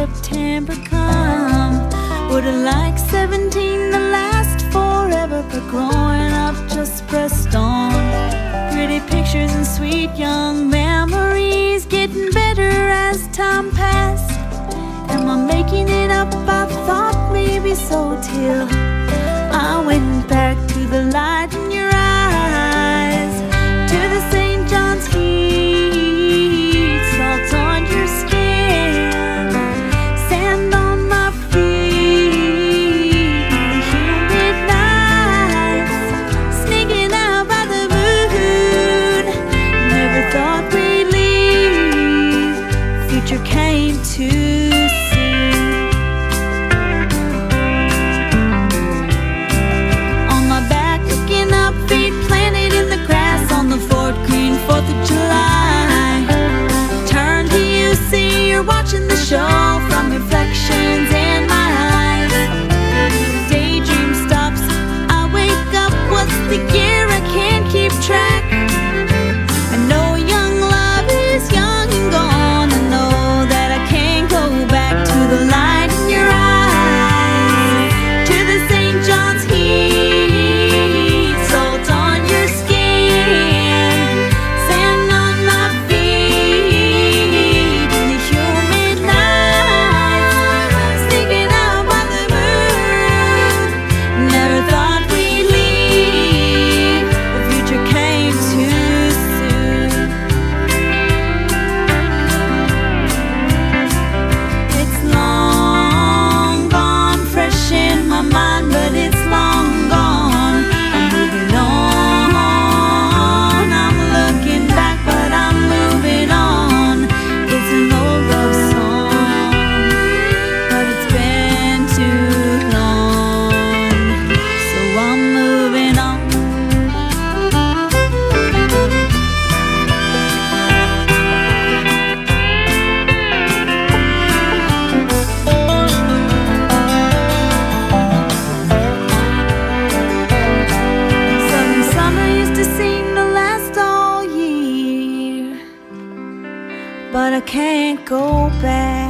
September come. Would've liked 17 to last forever, but growing up just pressed on. Pretty pictures and sweet young memories, getting better as time passed. Am I making it up? I thought maybe so, till I went back to the light in your eyes, to the St. John's heat, salt on your skin, sand on my feet, the humid nights, sneaking out by the moon. Never thought we'd leave, future came too soon. On my back looking up, feet planted in the grass on the Fort Greene 4th of July. Turn to you, see you're watching the show from reflections in my eyes. Daydream stops, I wake up, what's the year? I can't keep track. I know young love is young and gone. I know that I can't go back to the light in your eyes, to the St. John's heat, salt on your skin, sand on my feet, in the humid nights, sneaking out by the moon. Never thought we'd leave, the future came too soon. It's long gone, fresh in my mind, but it's long gone. I'm moving on, I'm looking back, but I'm moving on. It's an old love song, but it's been too long, so I'm moving on. Southern summer used to seem to last all year, but I can't go back.